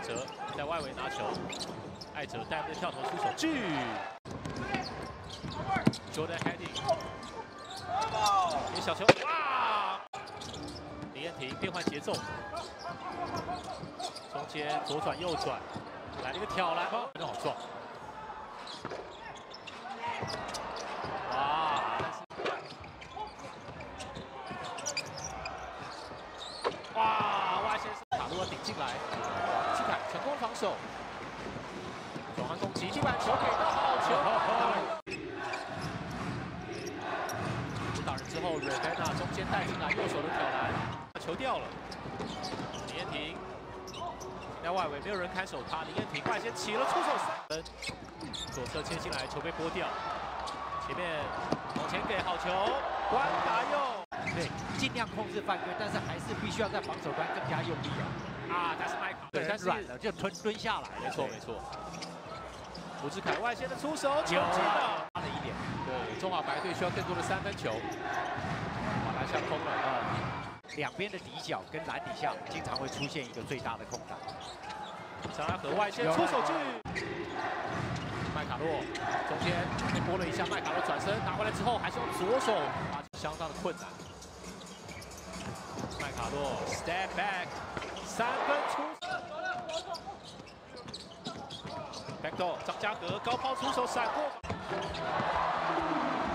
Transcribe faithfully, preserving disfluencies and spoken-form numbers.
哲在外围拿球，艾哲带队跳投出手，巨 Jordan Heading， 给小球，哇！李彦廷变换节奏，中间左转右转，来了一个挑篮，很好撞。 哇！哇！外线是卡洛顶进来，季凯成功防守，转换攻击，地板球给到好球。打人之后，瑞贝纳中间带进来右手的挑篮，球掉了。李彦廷在外围没有人看守他，李彦廷外线起了出手三分，左侧切进来，球被拨掉。 前面往前给好球，关达佑， 对，尽量控制犯规，但是还是必须要在防守端更加用力啊！ 啊，但是麦卡对，但是软了就蹲蹲下来， 没错没错。胡志凯外线的出手，球进了， 差了一点。 对，中华白队需要更多的三分球，把篮下空了啊。 两边的底角跟篮底下经常会出现一个最大的空档。 张拉和外线出手距。 麦卡洛中间被拨了一下，麦卡洛转身拿回来之后，还是用左手，啊，相当的困难。麦卡洛 step back， 三分出 ，back door， 张家格高抛出手闪过。